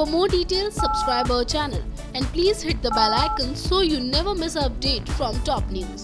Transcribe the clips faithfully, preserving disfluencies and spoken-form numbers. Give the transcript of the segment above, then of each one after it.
more details, subscribe our channel and please hit the bell icon so you never miss an update from top news.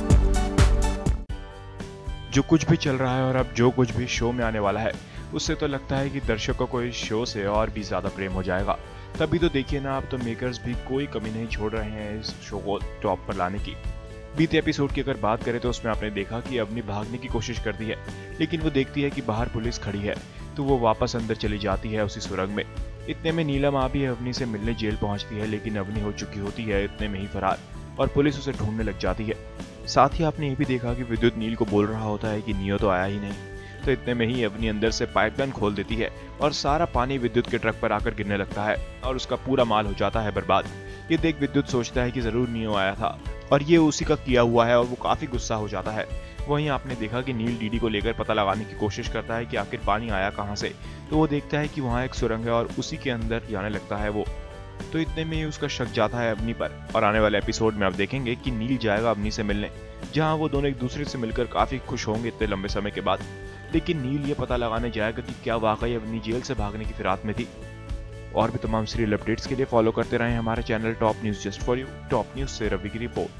जो कुछ भी चल रहा है और अब जो कुछ भी शो में आने वाला है, उससे तो लगता है कि दर्शकों को इस शो से और भी ज्यादा प्रेम हो जाएगा। तभी तो देखिए ना, अब तो मेकर्स भी कोई कमी नहीं छोड़ रहे हैं इस शो को टॉप पर लाने की। बीते एपिसोड की अगर बात करें तो उसमें आपने देखा कि अवनी भागने की कोशिश करती है, लेकिन वो देखती है कि बाहर पुलिस खड़ी है, तो वो वापस अंदर चली जाती है उसी सुरंग में। इतने में नीलम आ भी अवनी से मिलने जेल पहुंचती है, लेकिन अवनी हो चुकी होती है इतने में ही फरार और पुलिस उसे ढूंढने लग जाती है। साथ ही आपने ये भी देखा कि विद्युत नील को बोल रहा होता है कि नियो तो आया ही नहीं, तो इतने में ही अवनी अंदर से पाइपलाइन खोल देती है और सारा पानी विद्युत के ट्रक पर आकर गिरने लगता है और उसका पूरा माल हो जाता है बर्बाद। ये देख विद्युत सोचता है कि जरूर नियो आया था और ये उसी का किया हुआ है और वो काफी गुस्सा हो जाता है। वहीं आपने देखा कि नील डीडी को लेकर पता लगाने की कोशिश करता है कि आखिर पानी आया कहाँ से, तो वो देखता है कि वहाँ एक सुरंग है और उसी के अंदर जाने लगता है वो। तो इतने में ही उसका शक जाता है अवनी पर और आने वाले एपिसोड में आप देखेंगे कि नील जाएगा अवनी से मिलने, जहां वो दोनों एक दूसरे से मिलकर काफी खुश होंगे इतने लंबे समय के बाद। लेकिन नील ये पता लगाने जाएगा कि क्या वाकई अवनी जेल से भागने की फिराक में थी। और भी तमाम सीरियल अपडेट्स के लिए फॉलो करते रहें हमारे channel top news just for you. Top news से रवि की रिपोर्ट।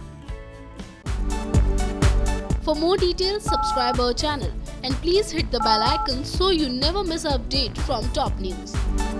For more details, subscribe our channel and please hit the bell icon so you never miss an update from top news.